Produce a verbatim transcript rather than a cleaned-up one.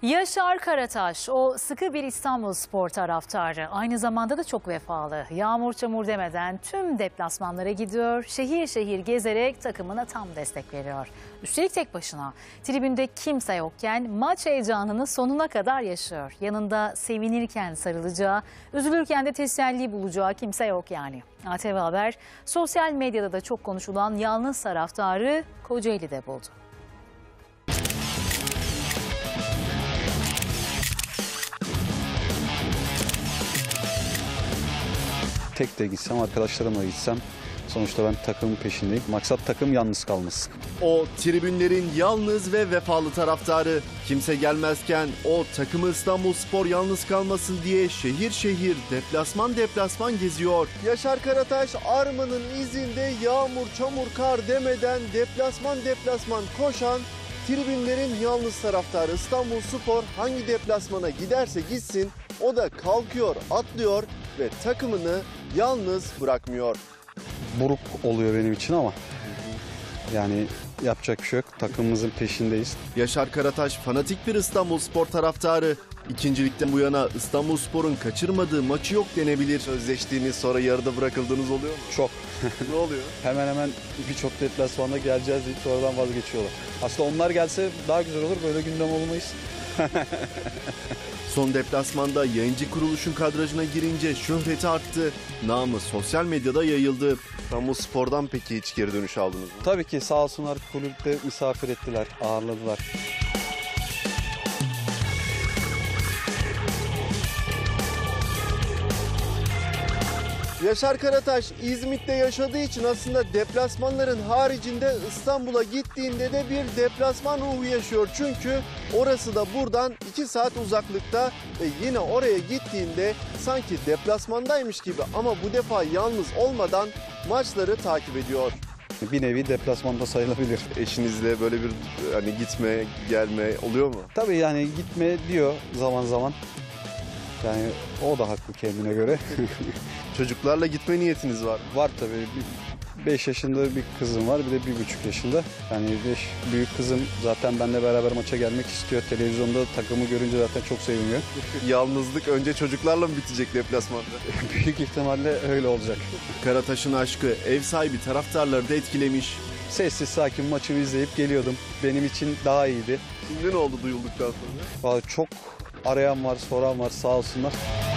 Yaşar Karataş, o sıkı bir İstanbulspor taraftarı. Aynı zamanda da çok vefalı. Yağmur çamur demeden tüm deplasmanlara gidiyor. Şehir şehir gezerek takımına tam destek veriyor. Üstelik tek başına. Tribünde kimse yokken maç heyecanını sonuna kadar yaşıyor. Yanında sevinirken sarılacağı, üzülürken de teselli bulacağı kimse yok yani. A T V Haber sosyal medyada da çok konuşulan yalnız taraftarı Kocaeli'de buldu. Tek de gitsem, arkadaşlarımla gitsem sonuçta ben takımın peşindeyim. Maksat takım yalnız kalmasın. O tribünlerin yalnız ve vefalı taraftarı. Kimse gelmezken o takımı İstanbulspor yalnız kalmasın diye şehir şehir deplasman deplasman geziyor. Yaşar Karataş armanın izinde yağmur çamur kar demeden deplasman deplasman koşan tribünlerin yalnız taraftarı. İstanbulspor hangi deplasmana giderse gitsin o da kalkıyor, atlıyor ve takımını yalnız bırakmıyor. Buruk oluyor benim için ama yani yapacak bir şey yok. Takımımızın peşindeyiz. Yaşar Karataş fanatik bir İstanbulspor taraftarı. İkincilikten bu yana İstanbulspor'un kaçırmadığı maçı yok denebilir. Sözleştiğiniz sonra yarıda bırakıldığınız oluyor mu? Çok. Ne oluyor? Hemen hemen birçok deplasmanda geleceğiz deyip sonradan vazgeçiyorlar. Aslında onlar gelse daha güzel olur. Böyle gündem olmayız. Son deplasmanda yayıncı kuruluşun kadrajına girince şöhreti arttı. Namı sosyal medyada yayıldı. İstanbulspor'dan peki hiç geri dönüş aldınız mı? Tabii ki sağ olsunlar, kulüpte misafir ettiler, ağırladılar. Yaşar Karataş İzmit'te yaşadığı için aslında deplasmanların haricinde İstanbul'a gittiğinde de bir deplasman ruhu yaşıyor. Çünkü orası da buradan iki saat uzaklıkta ve yine oraya gittiğinde sanki deplasmandaymış gibi ama bu defa yalnız olmadan maçları takip ediyor. Bir nevi deplasmanda sayılabilir. Eşinizle böyle bir hani gitme gelme oluyor mu? Tabii yani gitme diyor zaman zaman. Yani o da haklı kendine göre. Çocuklarla gitme niyetiniz var. Var tabii. beş yaşında bir kızım var, bir de bir buçuk yaşında. Yani beş büyük kızım zaten benimle beraber maça gelmek istiyor. Televizyonda takımı görünce zaten çok seviniyor. Yalnızlık önce çocuklarla mı bitecek deplasmanda? Büyük ihtimalle öyle olacak. Karataş'ın aşkı ev sahibi taraftarları da etkilemiş. Sessiz sakin maçımı izleyip geliyordum. Benim için daha iyiydi. Şimdi ne oldu duyulduktan sonra? Vallahi çok arayan var, soran var, sağ olsunlar.